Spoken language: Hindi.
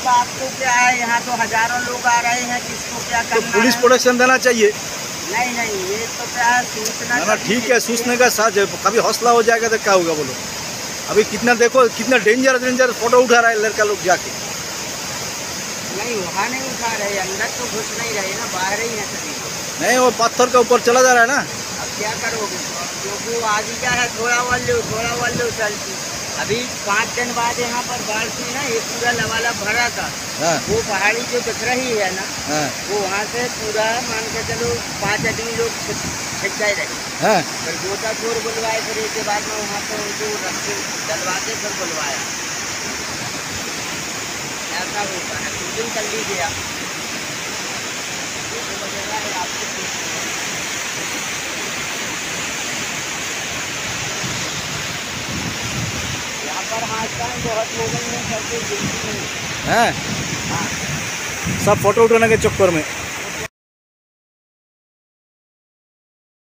आपको क्या है, यहाँ तो हजारों लोग आ रहे हैं, किसको क्या तो करना पुलिस है? प्रोटेक्शन देना चाहिए नहीं नहीं, ये तो क्या है, सूचना ना। ठीक है, सूचने का साथ है, कभी हौसला हो जाएगा तो क्या होगा बोलो। अभी कितना देखो, कितना डेंजर फोटो उठा रहा है लड़का लोग जाके। नहीं, वहाँ नहीं उठा रहे, अंदर तो घुस नहीं रहे ना, बाहर ही है सभी। नहीं, वो पत्थर के ऊपर चला जा रहा है ना। अब क्या करोगे, क्योंकि वो आ गया है थोड़ा वल्लू चलती। अभी 5 दिन बाद यहाँ पर बाढ़ थी ना, ये पूरा लवाला भरा था। हाँ। वो पहाड़ी जो दिख रही है ना, हाँ। वो वहाँ से पूरा मान के चलो 5 आदमी लोग छिप गए रहे। हाँ। फिर गोताखोर बुलवाए, फिर इसके बाद में वहाँ पर उनको रस्ते डलवा के फिर बुलवाया। ऐसा होता है, शूटिंग कर लीजिए आप, फोटो वगैरह है आपको। यहाँ पर हादसा बहुत हो गई है, सबसे गिनती नहीं है। हाँ। हाँ। सब फोटो उठाने के चक्कर में।